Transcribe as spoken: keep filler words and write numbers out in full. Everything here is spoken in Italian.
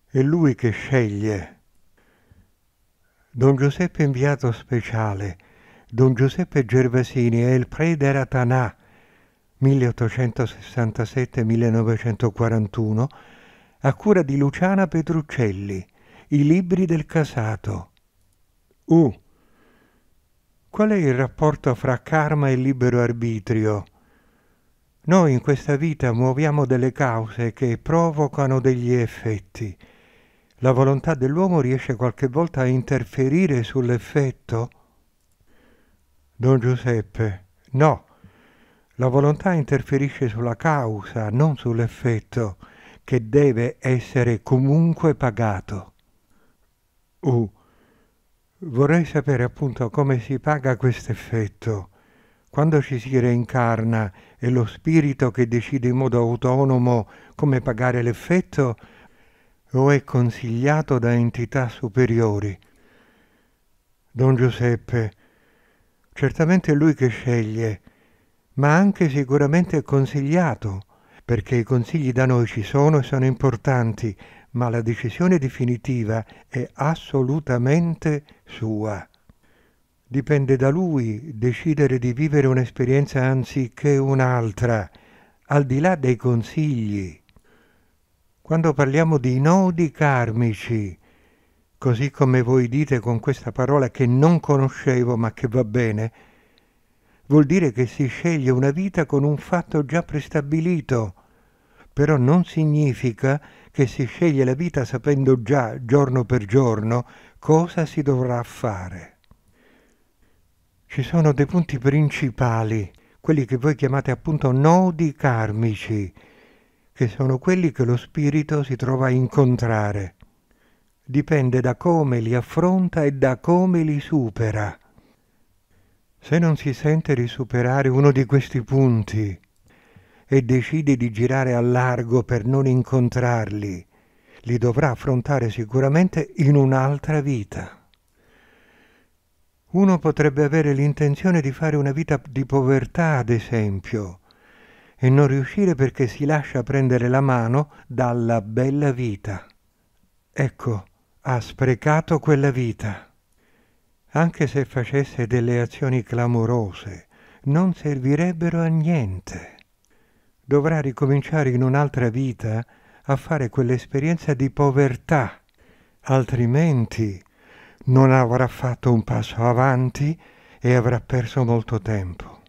È lui che sceglie. Don Giuseppe inviato speciale, Don Giuseppe Gervasini è il prete Ratanà, milleottocentosessantasette millenovecentoquarantuno, a cura di Luciana Petruccelli, I libri del casato. U. Qual è il rapporto fra karma e libero arbitrio? Noi in questa vita muoviamo delle cause che provocano degli effetti. La volontà dell'uomo riesce qualche volta a interferire sull'effetto? Don Giuseppe, no. La volontà interferisce sulla causa, non sull'effetto, che deve essere comunque pagato. Uh, vorrei sapere appunto come si paga questo effetto. Quando ci si reincarna è lo spirito che decide in modo autonomo come pagare l'effetto o è consigliato da entità superiori? Don Giuseppe, certamente è lui che sceglie, ma anche sicuramente è consigliato, perché i consigli da noi ci sono e sono importanti, ma la decisione definitiva è assolutamente sua. Dipende da lui decidere di vivere un'esperienza anziché un'altra, al di là dei consigli. Quando parliamo di nodi karmici, così come voi dite con questa parola che non conoscevo ma che va bene, vuol dire che si sceglie una vita con un fatto già prestabilito, però non significa che si sceglie la vita sapendo già, giorno per giorno, cosa si dovrà fare. Ci sono dei punti principali, quelli che voi chiamate appunto nodi karmici, che sono quelli che lo spirito si trova a incontrare. Dipende da come li affronta e da come li supera. Se non si sente di superare uno di questi punti e decide di girare a largo per non incontrarli, li dovrà affrontare sicuramente in un'altra vita. Uno potrebbe avere l'intenzione di fare una vita di povertà, ad esempio, e non riuscire perché si lascia prendere la mano dalla bella vita. Ecco, ha sprecato quella vita. Anche se facesse delle azioni clamorose, non servirebbero a niente. Dovrà ricominciare in un'altra vita a fare quell'esperienza di povertà, altrimenti non avrà fatto un passo avanti e avrà perso molto tempo.